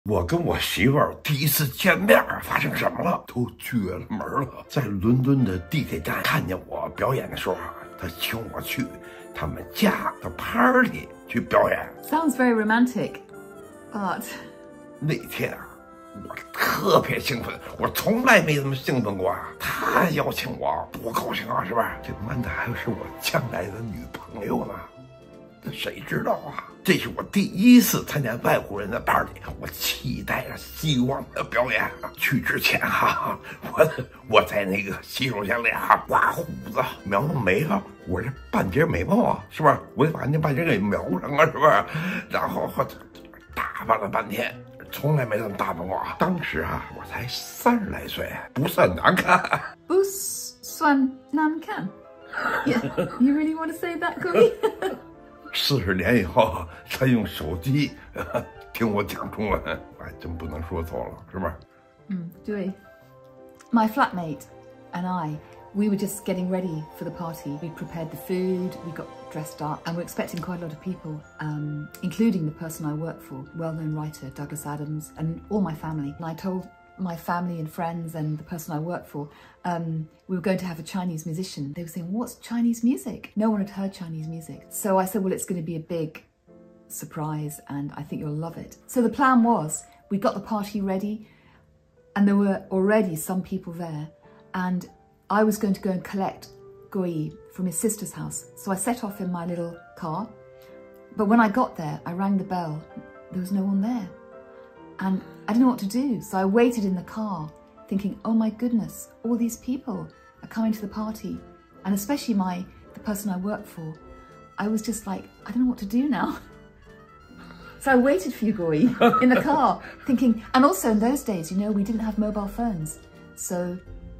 我跟我媳妇儿第一次见面发生什么了？都绝了门了。在伦敦的地铁站看见我表演的时候，他请我去他们家的 party 去表演。 Sounds very romantic, but 那天我特别兴奋，我从来没这么兴奋过啊！他邀请我，多高兴啊，是吧？这曼达还是我将来的女朋友呢，那谁知道啊？这是我第一次参加外国人的 party， 我期待着希望的表演。去之前我在那个洗手间里刮胡子、描眉毛，我这半截眉毛啊，是吧？我得把那半截给描上啊，是吧？然后打扮了半天。从来没这么打扮过。当时我才30来岁，不算难看。 不算难看。Yeah, you really want to say that, Corey? 40年以后，他用手机听我讲中文，我还真不能说错了，是吧？ 对。My flatmate and I.We were just getting ready for the party. We prepared the food, we got dressed up, and we're expecting quite a lot of people, including the person I work for, well-known writer Douglas Adams, and all my family. And I told my family and friends and the person I work for, we were going to have a Chinese musician. They were saying, what's Chinese music? No one had heard Chinese music. So I said, well, it's going to be a big surprise, and I think you'll love it. So the plan was, we got the party ready, and there were already some people there, and I was going to go and collect Goi from his sister's house. So I set off in my little car. But when I got there, I rang the bell. There was no one there. And I didn't know what to do. So I waited in the car thinking, oh my goodness, all these people are coming to the party. And especially the person I work for. I was just like, I don't know what to do now. So I waited for you, Goi, in the car, thinking, and also in those days, you know, we didn't have mobile phones. So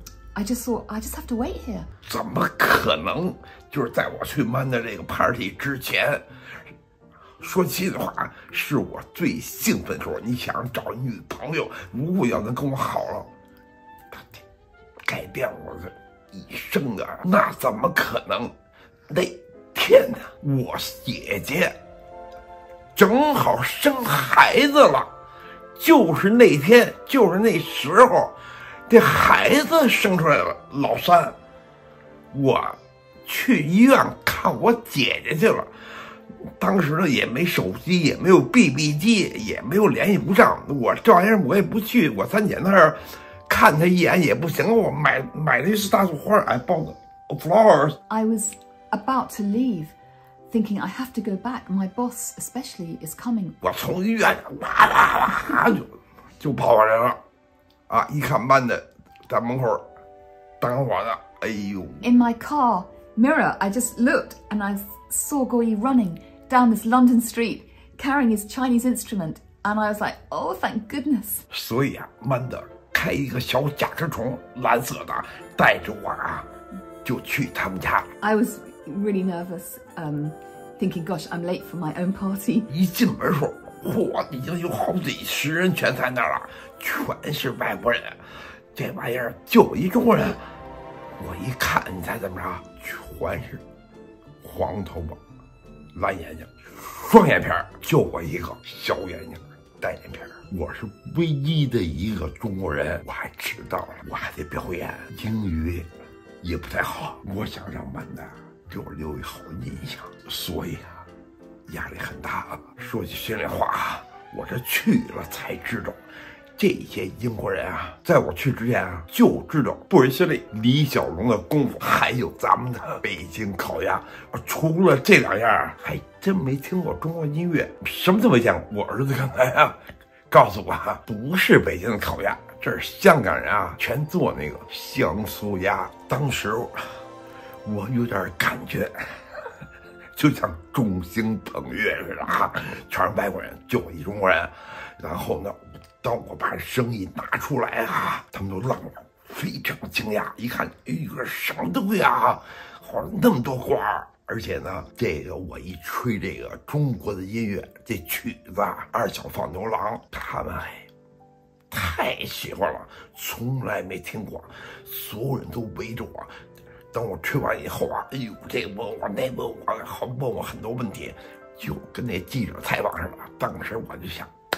I just thought, I just have to wait here. 怎么可能？就是在我去曼的这个 party 之前，说心里话，是我最兴奋的时候。你想找女朋友，如果要能跟我好了，她改变我的一生的，那怎么可能？那天呢，我姐姐正好生孩子了，就是那天，就是那时候。这孩子生出来了，老三，我去医院看我姐姐去了。当时呢也没手机，也没有 BB 机，也没有联系不上。我这玩意儿我也不去我三姐那儿看她一眼也不行。我买了一束大束花，I bought flowers. I was about to leave, thinking I have to go back. My boss especially is coming. 我从医院哇啦啦就跑回来了。一看班的在门口等我呢，哎呦 In my car mirror, I just looked and I saw Goi running down this London street, carrying his Chinese instrument, and I was like, oh, thank goodness. 所以曼的开一个小甲壳虫，蓝色的，带着我就去他们家。 I was really nervous, thinking, gosh, I'm late for my own party. 一进门时候，已经有好几十人全在那儿了，全是外国人。这玩意儿就我一中国人。我一看，你猜怎么着？全是黄头发、蓝眼睛、双眼皮，就我一个小眼睛、单眼皮。我是唯一的一个中国人。我还知道了，我还得表演，英语也不太好。我想让曼达给我留一好的印象，所以压力很大。说句心里话，我这去了才知道，这些英国人在我去之前就知道布瑞希利、李小龙的功夫，还有咱们的北京烤鸭。除了这两样，还真没听过中国音乐，什么都没见过。我儿子刚才告诉我，不是北京的烤鸭，这是香港人全做那个香酥鸭。当时我有点感觉。就像众星捧月似的全是外国人，就我一中国人。然后呢，当我把生意拿出来他们都愣了，非常惊讶。一看，哎呦，什么东西好那么多花，而且呢，这个我一吹这个中国的音乐，这曲子二小放牛郎，他们太喜欢了，从来没听过，所有人都围着我。等我吹完以后哎呦，这问我那问我，好问我很多问题，就跟那记者采访似的。当时我就想，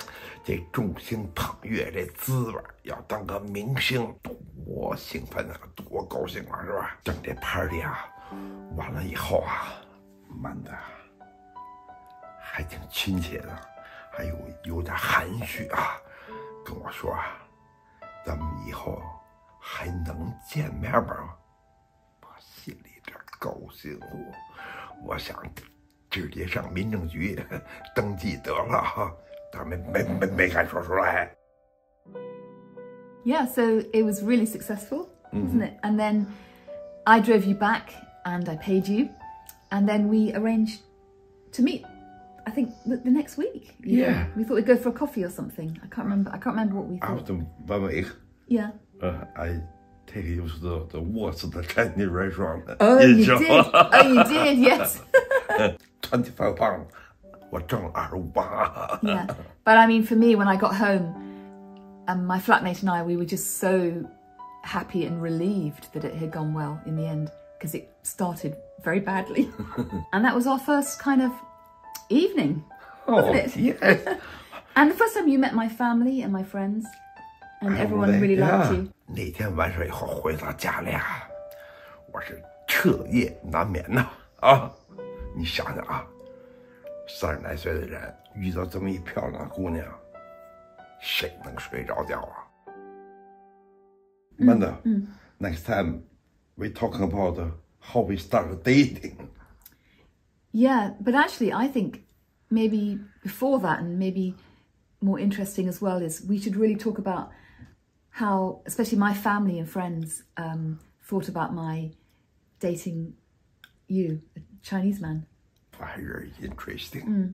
这众星捧月这滋味，要当个明星，多兴奋啊，多高兴啊，是吧？整这 party 啊，完了以后啊，慢的还挺亲切的，还有点含蓄啊，跟我说啊，咱们以后还能见面吗？我心里这高兴乎，我想直接上民政局登记得了哈，但没敢说出来。 Yeah, so it was really successful, wasn't it? And then I drove you back and I paid you, and then we arranged to meet. I think the next week. Yeah. We thought we'd go for a coffee or something. I can't remember what we thought. After 1 week, Yeah. I take use the words the Chinese restaurant. Oh, you did. Oh, you did. Yes. 25 pounds. 我挣了25. Yeah. But I mean, for me, when I got home, my flatmate and I, we were just so happy and relieved that it had gone well in the end, because it started very badly. And that was our first kind of evening, wasn't it? Yes. And the first time you met my family and my friends, and everyone really liked you. 那天完事以后回到家里啊，我是彻夜难眠呐啊！你想想啊，30来岁的人遇到这么一漂亮的姑娘，谁能睡着觉啊？Amanda, next time we talk about how we start dating. Yeah, but actually, I think maybe before that, and maybe more interesting as well, is we should really talk about how, especially my family and friends, thought about my dating you, a Chinese man. Very interesting.